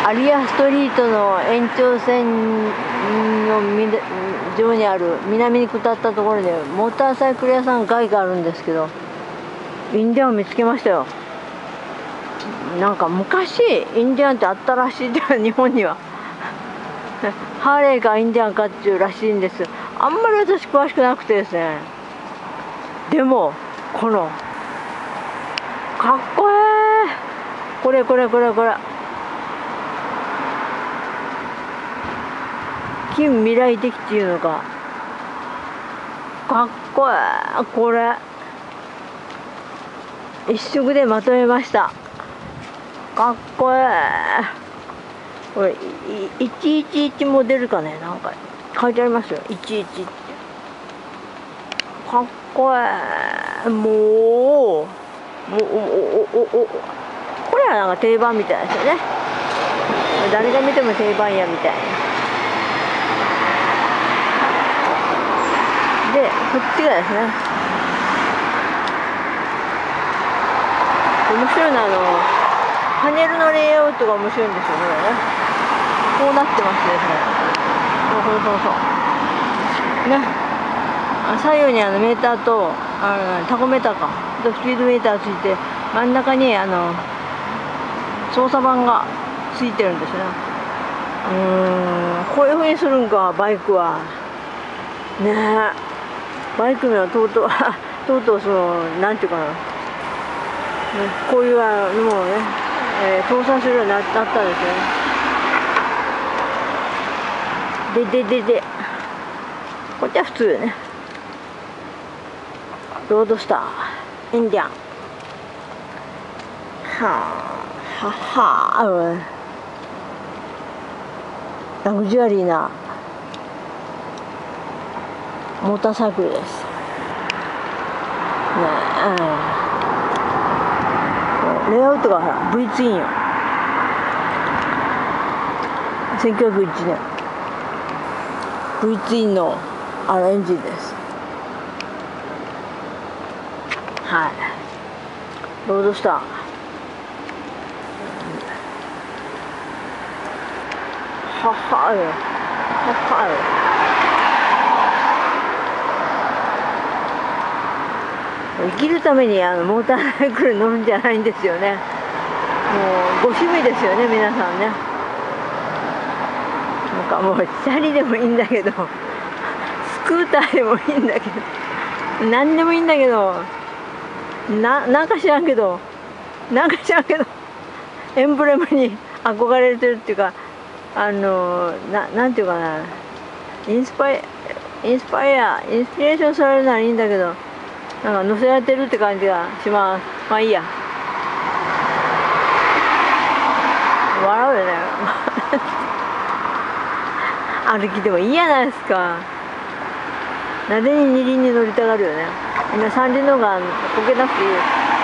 アリアストリートの延長線の上にある南に下ったところでモーターサイクル屋さん街があるんですけど、インディアンを見つけましたよ。なんか昔インディアンってあったらしいって日本にはハーレーかインディアンかっていうらしいんです。あんまり私詳しくなくてですね。でもこのかっこええ、これ近未来的っていうのか、かっこええ。これ一色でまとめました。かっこええ。これ111モデルかね、なんか書いてありますよ、11って。かっこええ。これはなんか定番みたいですよね。誰が見ても定番やみたいな。でこっちがですね、面白いな、パネルのレイアウトが面白いんですよね。こうなってますね。そうね、左右にメーターとタコメーターかとスピードメーターついて、真ん中に操作盤がついてるんですね。こういう風にするんか、バイクはねえ。バイクにはとうとうそのなんていうかな、こういうのもね、搭載するようになったんですよね。でこっちは普通よね。ロードスターインディアン、ラグジュアリーなモーターサイクルですね。レイアウトがほら V ツインよ。1901年 V ツインのエンジンです。はい、ロードスター。生きるためにモーターサイクルに乗るんじゃないんですよね。もうご趣味ですよね、皆さんね。なんかもうチャリでもいいんだけど、スクーターでもいいんだけど、何でもいいんだけど、なんか知らんけどエンブレムに憧れてるっていうか、なんていうかな、インスピレーションされるならいいんだけど、なんか乗せられてるって感じがします。まあいいや。笑うよね歩きでもいいやないですか。なぜに二輪に乗りたがるよね。みんな三輪の方がこけなくていい。